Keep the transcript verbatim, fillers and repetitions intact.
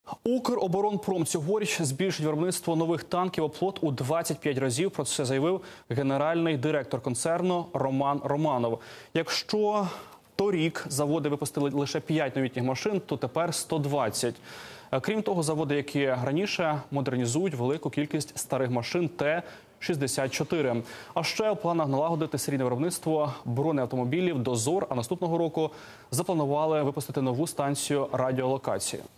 Укроборонпром цьогоріч збільшить виробництво нових танків «Оплот» у двадцять п'ять разів. Про це заявив генеральний директор концерну Роман Романов. Якщо торік заводи випустили лише п'ять новітніх машин, то тепер сто двадцять. Крім того, заводи, які раніше модернізують велику кількість старих машин Т шістдесят чотири. А ще у планах налагодити серійне виробництво бронеавтомобілів «Дозор», а наступного року запланували випустити нову станцію радіолокації.